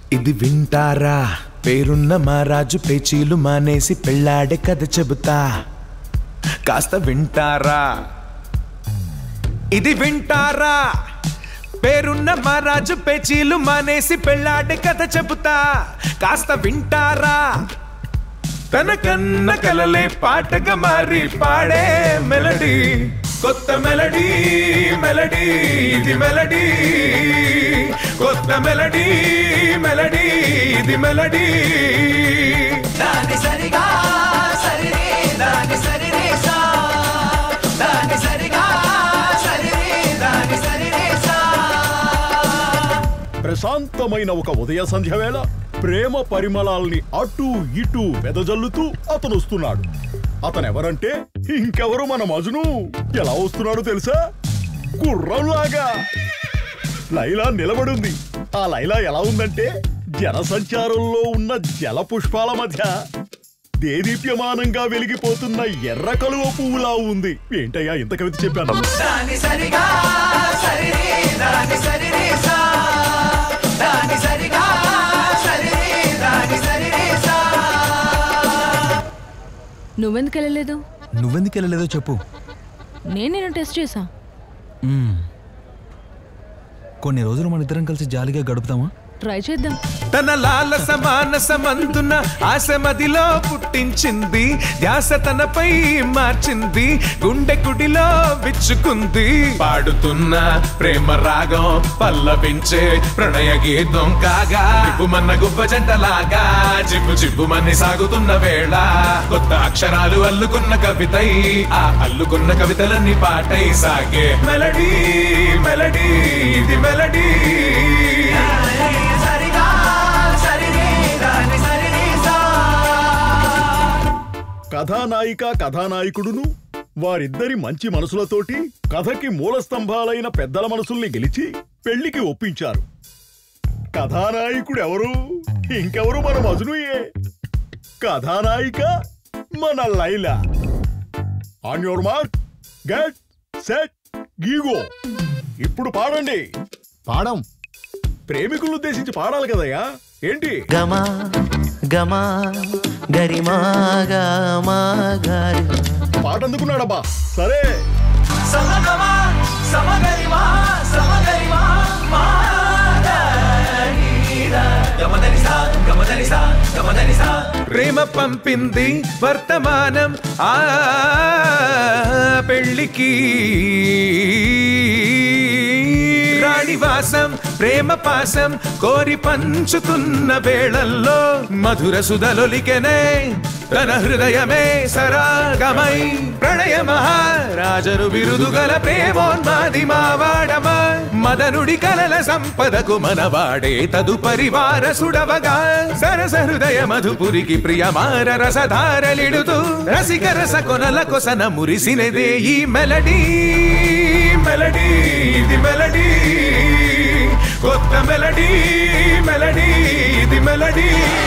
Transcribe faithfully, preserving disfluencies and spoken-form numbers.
ఇది వింటారా పేరున్న మహారాజు పేచీలు మానేసి పెళ్ళాడే కథ చెబుతా కాస్త వింటారా ఇది వింటారా పేరున్న మహారాజు పేచీలు మానేసి పెళ్ళాడే కథ చెబుతా కాస్త వింటారా తన కన్న కలలే పాటగా మారి పాడే మెలడీ కొత్త మెలడీ మెలడీ ఇది మెలడీ కొత్త మెలడీ మెలడీ ఇది మెలడీ దాని సరిగా సరిరే దాని సరిరే సా దాని సరిగా సరిరే దాని సరిరే సా. ప్రశాంతమైన ఒక ఉదయ సంధ్య వేళ ప్రేమ పరిమళాల్ని అటు ఇటు వెదజల్లుతూ అతను వస్తున్నాడు. అతనెవరంటే ఇంకెవరు మన మజును. ఎలా వస్తున్నాడు తెలుసా? గుర్రంలాగా. లైలా నిలబడుంది. ఆ లైలా ఎలా ఉందంటే జనసంచారంలో ఉన్న జల పుష్పాల మధ్య దేదీప్యమానంగా వెలిగిపోతున్న ఎర్ర కలువ పువ్వులా ఉంది. ఏంటయ్యా ఇంత కవిత చెప్పాను. దాని సరిగా సరిరే దాని సరిరే సా దాని సరిగా సరిరే దాని సరిరే సా. నువ్వెందుకు వెళ్ళలేదు? నువ్వెందుకు వెళ్ళలేదో చెప్పు. నేను నేను టెస్ట్ చేసా. కొన్ని రోజులు మన ఇద్దరం కలిసి జాలీగా గడుపుతామా? ట్రై చేద్దాం. తన లాలస మానసమందున ఆశ మదిలో పుట్టించింది ధ్యాస తనపై మార్చింది గుండె కుడిలో విచ్చుకుంది పాడుతున్న ప్రేమ రాగం పల్లవించే ప్రణయ గీతం కాగా జిబ్బుమన్న గుబ్బ జంటలాగా జిబ్బు జిబ్బుమని సాగుతున్న వేళ కొత్త అక్షరాలు అల్లుకున్న కవితై ఆ అల్లుకున్న కవితలన్నీ పాటై సాగే మెలడీ మెలడీ ఇది మెలడీ. కథానాయిక కథానాయకుడును వారిద్దరి మంచి మనసులతోటి కథకి మూలస్తంభాలైన పెద్దల మనసుల్ని గెలిచి పెళ్లికి ఒప్పించారు. కథానాయకుడు ఎవరు? ఇంకెవరు మన మజునుయే. కథానాయిక మన Laila. On your mark get set గీగో. ఇప్పుడు పాడండి. పాడం. ప్రేమికులను ఉద్దేశించి పాడాలి కదయ్యా. ఏంటి? గమా గమా గరిమా గమా గరి. పాట అందుకున్నాడబ్బా. సరే. సమగమా సమగరిమా సమగరిమా మాగరిదా గమదనిసా గమదనిసా గమదనిసా. ప్రేమ పంపింది వర్తమానం ఆ పెళ్ళికి రాణివాసం ప్రేమ పాసం కోరి పంచుతున్న వేళల్లో మధుర సుధలొలికెనే తన హృదయమే సరాగమై ప్రణయ మహారాజరు బిరుదుగల ప్రేమోన్మాది మావాడమా మదనుడి కలల సంపదకు మనవాడే తదుపరి వారసుడవగా సరస హృదయ మధుపురికి ప్రియమార రసధారలిడుతూ రసిక రస కొనల కొసన మురిసినదే ఈ మెలడీ మెలడీ ఇది మెలడీ కొత్త మెలడీ మెలడీ ఇది మెలడీ.